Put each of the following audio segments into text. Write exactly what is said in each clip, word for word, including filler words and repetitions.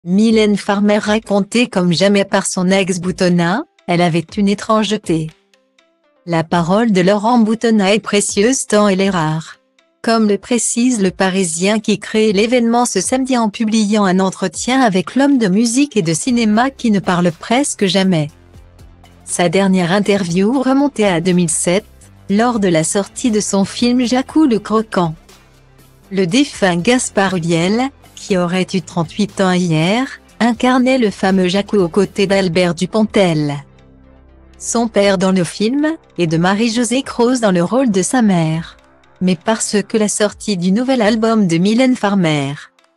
Mylène Farmer racontée comme jamais par son ex Boutonnat, elle avait une étrangeté. La parole de Laurent Boutonnat est précieuse tant elle est rare. Comme le précise Le Parisien qui crée l'événement ce samedi en publiant un entretien avec l'homme de musique et de cinéma qui ne parle presque jamais. Sa dernière interview remontait à deux mille sept, lors de la sortie de son film Jacou le Croquant. Le défunt Gaspard Ulliel, qui aurait eu trente-huit ans hier, incarnait le fameux Jacou aux côtés d'Albert Dupontel, son père dans le film, et de Marie-Josée Croze dans le rôle de sa mère. Mais parce que la sortie du nouvel album de Mylène Farmer,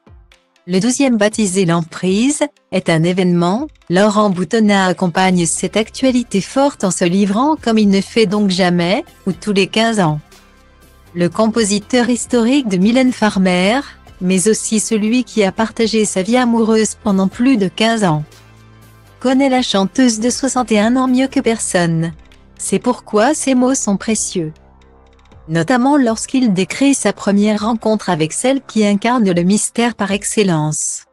le douzième baptisé L'Emprise, est un événement, Laurent Boutonnat accompagne cette actualité forte en se livrant comme il ne fait donc jamais, ou tous les quinze ans. Le compositeur historique de Mylène Farmer, mais aussi celui qui a partagé sa vie amoureuse pendant plus de quinze ans, connaît la chanteuse de soixante et un ans mieux que personne. C'est pourquoi ces mots sont précieux. Notamment lorsqu'il décrit sa première rencontre avec celle qui incarne le mystère par excellence.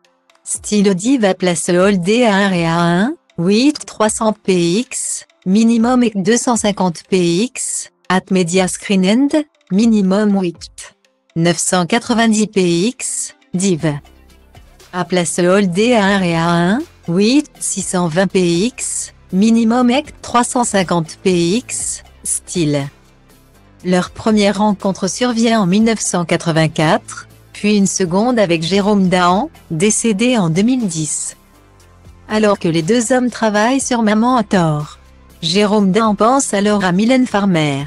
Style diva place Holdé à un R E A un, huit trois cents P X, minimum et deux cent cinquante P X, at media screen end, minimum huit neuf cent quatre-vingt-dix P X, div. À place Holdé à un R E A un, huit six cent vingt P X, minimum et trois cent cinquante P X, style. Leur première rencontre survient en mille neuf cent quatre-vingt-quatre, puis une seconde avec Jérôme Dahan, décédé en deux mille dix. Alors que les deux hommes travaillent sur Maman a tort, Jérôme Dahan pense alors à Mylène Farmer.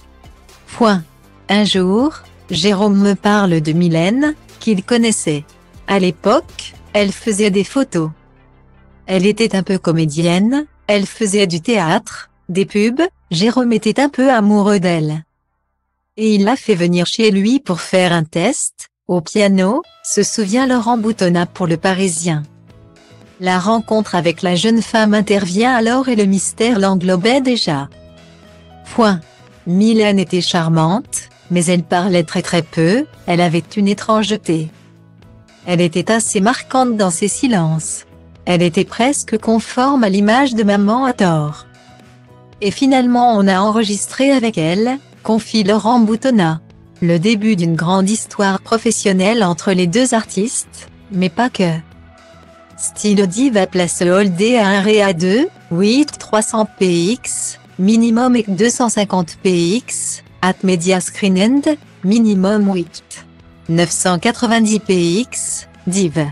Point. Un jour, Jérôme me parle de Mylène, qu'il connaissait. À l'époque, elle faisait des photos. Elle était un peu comédienne, elle faisait du théâtre, des pubs, Jérôme était un peu amoureux d'elle. Et il l'a fait venir chez lui pour faire un test, au piano, se souvient Laurent Boutonnat pour Le Parisien. La rencontre avec la jeune femme intervient alors et le mystère l'englobait déjà. Point. Mylène était charmante, mais elle parlait très très peu, elle avait une étrangeté. Elle était assez marquante dans ses silences. Elle était presque conforme à l'image de Maman a tort. Et finalement on a enregistré avec elle, confie Laurent Boutonnat. Le début d'une grande histoire professionnelle entre les deux artistes, mais pas que. Style diva place Holdé à un R E A deux, huit trois cents P X, minimum et deux cent cinquante P X, at media screen end, minimum huit neuf cent quatre-vingt-dix P X, div.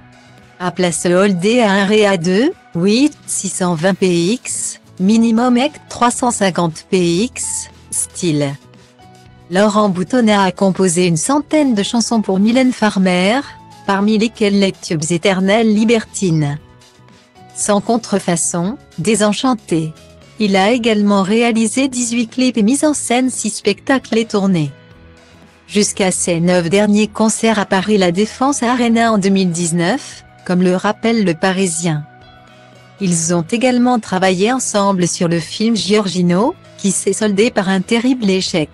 À place Holdé à un R E A deux, huit six cent vingt P X, minimum et trois cent cinquante P X, style. Laurent Boutonnat a composé une centaine de chansons pour Mylène Farmer, parmi lesquelles les tubes éternels Libertine, Sans contrefaçon, Désenchanté. Il a également réalisé dix-huit clips et mis en scène six spectacles et tournées. Jusqu'à ses neuf derniers concerts à Paris La Défense Arena en deux mille dix-neuf, comme le rappelle Le Parisien. Ils ont également travaillé ensemble sur le film Giorgino, qui s'est soldé par un terrible échec.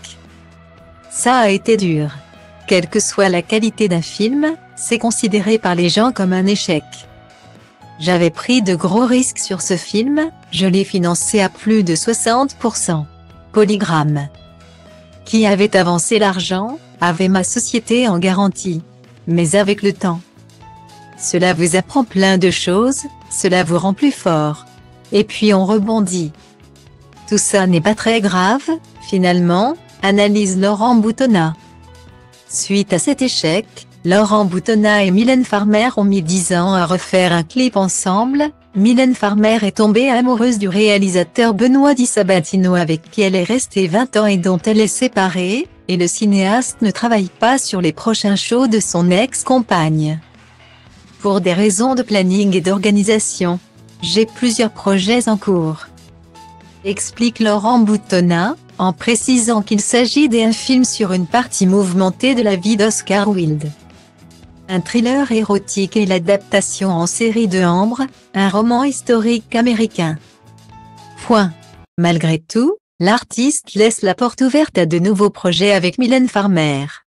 Ça a été dur. Quelle que soit la qualité d'un film, c'est considéré par les gens comme un échec. J'avais pris de gros risques sur ce film, je l'ai financé à plus de soixante pour cent. Polygram. Qui avait avancé l'argent, avait ma société en garantie. Mais avec le temps, cela vous apprend plein de choses, cela vous rend plus fort. Et puis on rebondit. Tout ça n'est pas très grave, finalement, analyse Laurent Boutonnat. Suite à cet échec, Laurent Boutonnat et Mylène Farmer ont mis dix ans à refaire un clip ensemble. Mylène Farmer est tombée amoureuse du réalisateur Benoît Di Sabatino avec qui elle est restée vingt ans et dont elle est séparée, et le cinéaste ne travaille pas sur les prochains shows de son ex-compagne. Pour des raisons de planning et d'organisation, j'ai plusieurs projets en cours, explique Laurent Boutonnat, en précisant qu'il s'agit d'un film sur une partie mouvementée de la vie d'Oscar Wilde. Un thriller érotique et l'adaptation en série de Ambre, un roman historique américain. Point. Malgré tout, l'artiste laisse la porte ouverte à de nouveaux projets avec Mylène Farmer.